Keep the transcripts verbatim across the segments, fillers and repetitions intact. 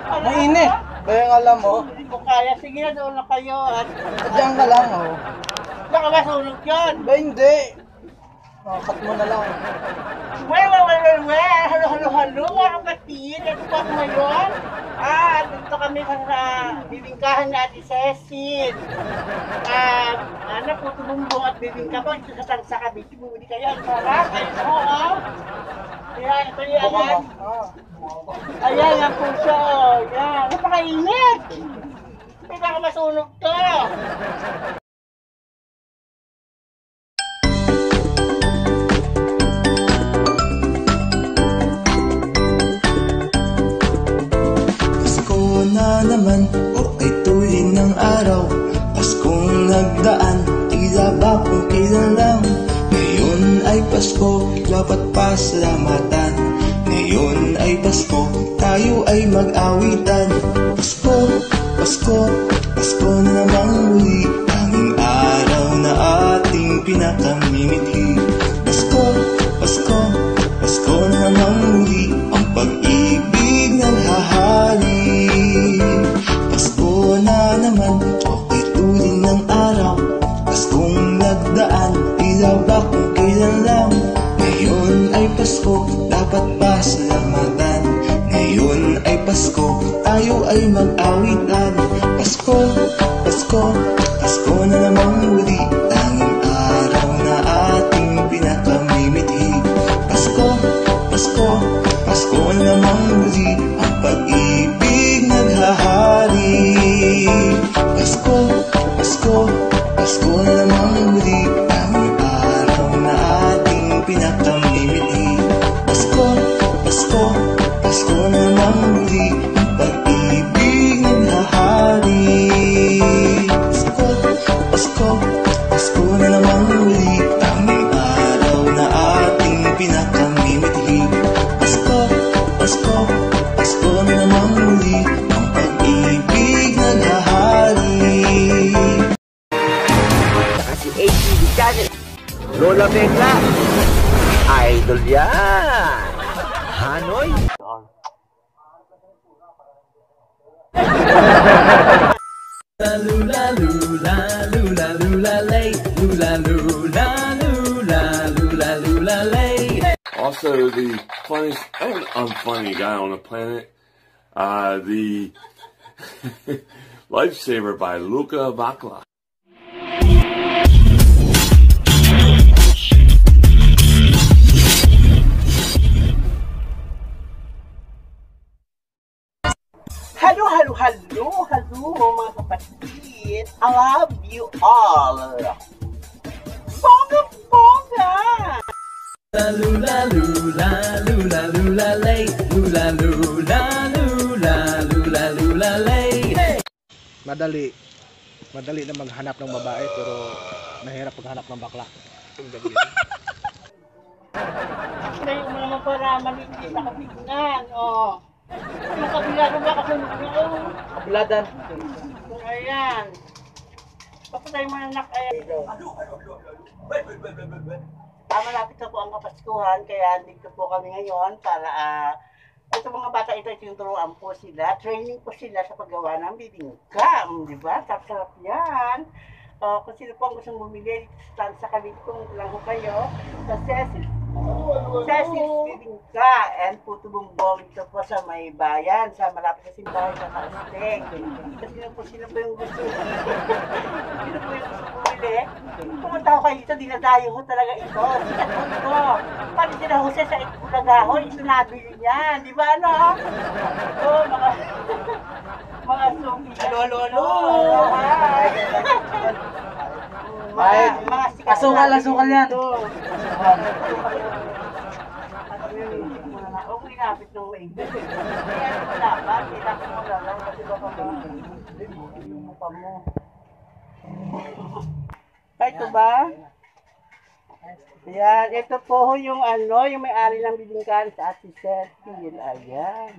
Mainit. Kaya nga alam mo. Hindi ko kaya. Sige na, doon na kayo. At Diyan ka lang, oh. baka masunog yun. Ba, hindi. Nakakat mo na lang. Well, well, well, well, well. Halo, halo, halo, mga kapatid. Ito po ako ngayon. Ah, dito kami sa bibingkahan ni Ate Cecil. Ah, ano po, tumumbong at bibingka po. Ito sa Tansa Cavite. Bumili kayo. Ang sarap. Ayun po, oh. Ayan, ito yung ayan. Ayan, yan po siya. Ayan. Napakainit. Hindi baka masunog to. Na naman o ay tuwing ng araw, Paskong nagdaan, tila ba kung kailan lang. Ngayon ay Pasko, dapat pasalamatan. Ngayon ay Pasko, tayo ay mag-awitan. Pasko, Pasko, Pasko na namang muli, tanging araw na ating pinakamimithi. Pasko, Pasko, Pasko na namang muli, ang pag-ibig naghahali. Pasko na naman, okay tuloy ng araw, Paskong nagdaan, tila ba kung kailan lang. Ngayon ay Pasko, dapat pasalamatan. Ngayon ay Pasko, tayo ay mag-awitan. Pasko, Pasko, Pasko na namang muli, tanging araw na ating pinakamimithi. Pasko, Pasko, Pasko na namang muli, ang pag-ibig naghahari. Pasko, Pasko, Pasko na namang muli, tanging araw na ating pinakamimithi. Pasko, Pasko, Pasko na namang muli, ang pag-ibig naghahari. Pasko, Pasko, Pasko na namang muli, tanging araw na ating pinakamimithi. Pasko, Pasko, Pasko na namang muli, ang pag-ibig naghahari. Si A T V Channel, Lola Megla, idol yan. Hanoy. Lula lula lula lula lay, lula lula lula lula lula lay. Also, the funniest and unfunny guy on the planet, uh, the Lifesaver by Luka Bakla. Hello, hello, hello, hello, mga kapatid. I love you all. Bongga, bongga. Lula lula lula lula lay, lula lula lula lula lula lay. Madali. Madali na maghanap ng babae, pero mahirap maghanap ng bakla. Ito yung mga para malinis na katignan, oh. Yung kabila ko ba kasunod nyo? Kabladan. Ayan. Papatay mo na nak. Ayan. Ah, malapit na po ang Kapaskuhan, kaya dito po kami ngayon para uh, ito mga bata ito, tinuturuan po sila. Training po sila sa paggawa ng bibingka. Di ba? Sarap-sarap yan. Uh, kung sino po ang gustong bumili sa Tansa Cavite, kung lang po kayo sa Cecil Cecil's Bibingka and Puto Bumbong ito po sa may bayan, sa malapit sa simbahan sa Kaasteng. Kasi sino po, sino po yung gusto sino po yung gusto bumili? Pumunta ko kayo dito, dinadayo ko talaga ito. Sikat po ito. Pati sila Jose sa Itulagahon, ito nabili niyan. Di ba ano? Ito, mga mga suki. Alo, alo, alo. Hi. Mga, mga sikat. Asukal, asukal yan. Huwag mo inapit ng maigit. Kaya ano mo dapat, inapit mo lang kasi baka ba yung mukha mo. Ay, ito ba? Ayan, ito po yung ano, yung may-ari ng bibingkahan sa Ate Cecil. Ayan.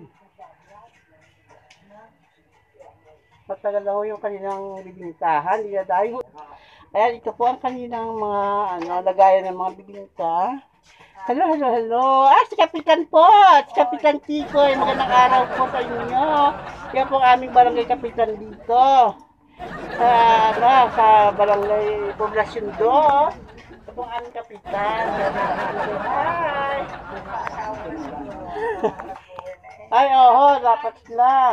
Matagal na ho yung kanilang bibingkahan. Hindi na dahil. Ayan, ito po ang kanilang mga ano, lagayan ng mga bibingka. Hello, hello, hello. Ah, si Kapitan po. Si Kapitan Tikoy. Magandang araw po sa inyo. Yan po ang aming barangay kapitan dito. Sa, ano, sa barangay Poblasyon do. Ito po ang aming kapitan. Hi! Ay, oo, dapat lang.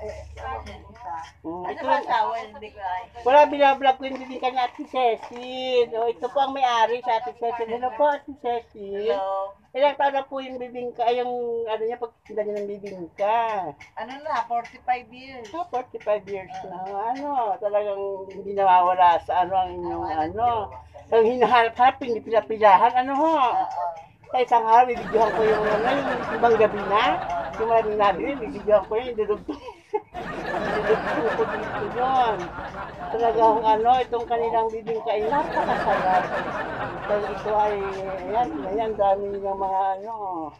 Mm, ito lang. Wala, binablog ko yung bibingka ni Ate Cecil. O, ito po ang may-ari sa Ate Cecil. Hello po, Ate Cecil. Hello. Ilang taon na po yung bibingka, ay yung ano niya, pagtinda niya ng bibingka. Ano na, forty-five years. Ah, forty-five years na. Ano, talagang hindi nawawala sa ano ang inyong ano. Ang hinahanap-hanap, hindi pinapilahan, ano ho. Sa isang araw, bibidyohan ko yung ano, yung ibang gabi na. Yung maraming nabili, bibidyohan ko yun, idudugtong. Idudugtong ko dito yun. Talagang ano, itong kanilang bibingka ay napakasarap. Dahil ito ay, ayan, ayan, dami ng mga ano.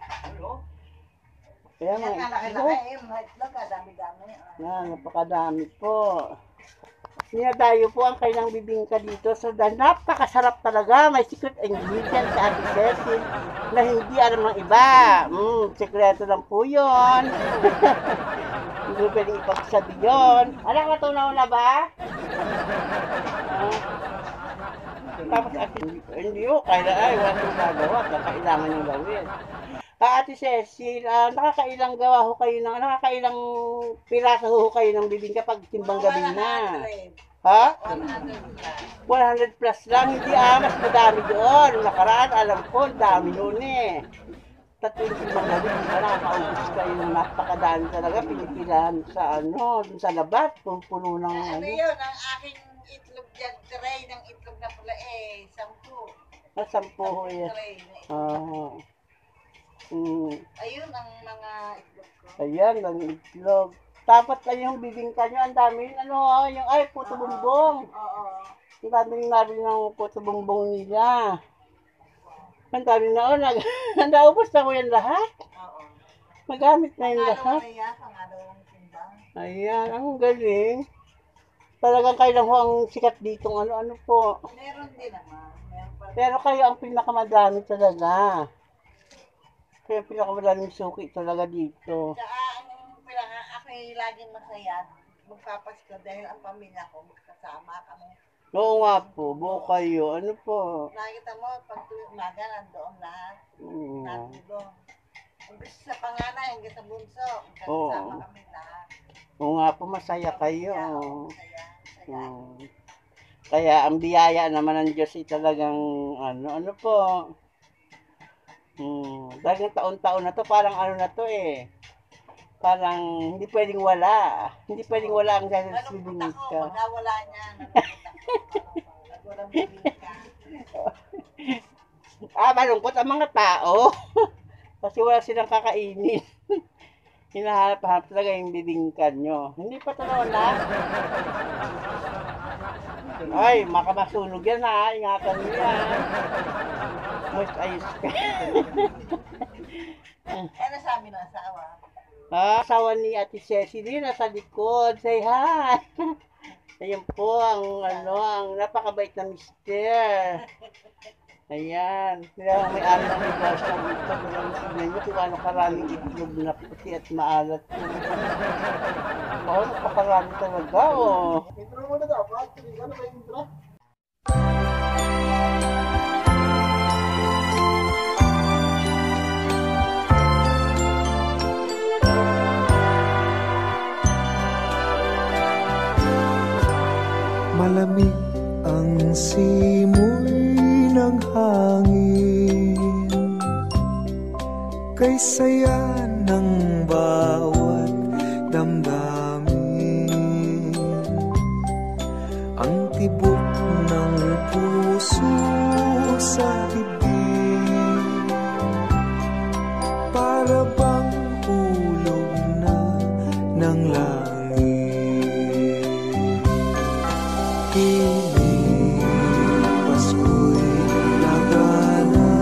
Kaya Yan, mga laki-laki eh. Mga itlog, dami-dami. yan, napakadami po. Dinadayo po ang kailang bibingka dito. So, dahil napakasarap talaga. May secret ingredient sa Ate Cecil na hindi alam ng iba. Mm, sekreto lang po yun. Hindi pwedeng ipagsabi yun. Anak, matunaw na ba? Ah. Tapos, ate, hindi ko, kaya ay, wala siyang gagawa. Kailangan yung gawin. Ah, Ate Cecil, ah, nakakailang gawa ho kayo ng, nakakailang pirasa ho kayo ng bibingka pag timbang gabi na? Ha? one hundred plus lang, hindi ah, mas madami doon. Nakaraan, alam ko, dami noon eh. Tatlong timbang gabi, di ba nakakaubos kayo ng napakadami talaga, pinipilahan sa ano, dun sa labas, puno ng Ano ano. yun, ang aking itlog dyan, tray ng itlog na pula eh, sampu. Ah, sampo ho Sampung yan. tray na itlog. Ah. Mm. Ayun ang mga itlog ko. Ayan, ang itlog. Tapos ay yung bibingka nyo, ang dami, ano, yung, ay, puto bumbong. Oo. Ang dami narin ng puto bumbong nila. Ang dami na, oh, nag, naubos na ko yan lahat. Oo. Magamit na yung Pangalo lahat. na yan, pangalawang timbang. Ayan, ang galing. Talagang kailan ho ang sikat ditong ano-ano po. Meron din naman. Meron pa rin. Pero kayo ang pinakamadami talaga. Kaya pinakamadaming suki talaga dito. Tsaka ang pinaka, ako'y laging masaya magpapasko dahil ang pamilya ko magkasama kami. Oo nga po, buo kayo. Ano po? Nakita mo, pag tuwing umaga, nandoon lahat. Mm. Nandoon. Hanggang sa panganay, hanggang sa bunso. Oo. Magkasama kami lahat. Oo nga po, masaya kayo. Kaya, oo, masaya. Masaya. Mm. Kaya ang biyaya naman ng Diyos ay talagang ano, ano po. Hmm, dahil ng taon-taon na to, parang ano na to eh. Parang hindi pwedeng wala. Hindi pwedeng wala ang dahil sa Nalungkot ako, bibingka. magkawala niya. Nalungkot ako. Nagwalang bibingka. Ah, malungkot ang mga tao. Kasi wala silang kakainin. Hinahanap-hanap talaga yung bibingka nyo. Hindi pa ito na. Ay, makamasunog yan ha. Ingatan nyo yan. Moist ayos ka. Ano sa amin ang asawa? Ah, asawa ni Ate Cecil din nasa likod. Say hi. Ayan po ang ano, ang napakabait na mister. Ayan. Kaya ang may-ari ng negosyo ito. Kung signan nyo kung ano karaming itlog na puti at maalat po. Oo, napakarami talaga oh. Intro mo na dapat. Ano ba yung intro? Malamig ang simoy ng hangin, kay saya ng bawat damdamin. Ang tibok ng puso sa dibdib, para bang ulog na ng langit. Piling Pasko'y lagana,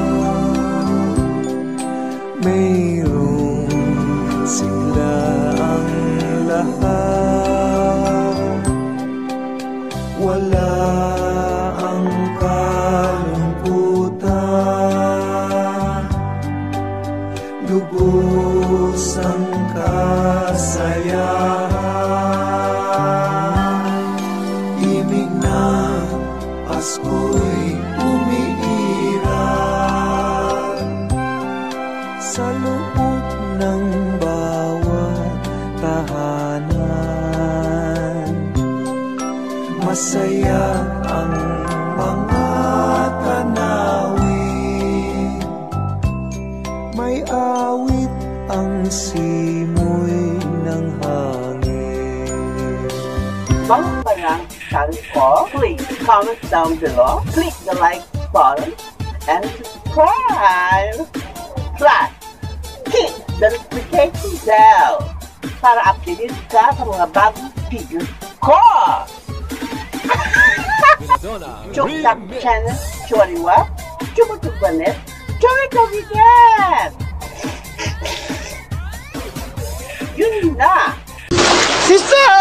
mayroong sigla ang lahat. Wala ang kalungkutan, lubos ang kasayahan. masaya ang mga tanawin. May awit ang simoy ng hangin. Bago pa lang channel ko, please comment down below, click the like button, and subscribe. Plus, hit the notification bell para updated ka sa mga bagong videos ko. Chuktak channel, Choriwa, Chumutubanet, Chorikabigat! Yun na! Sister!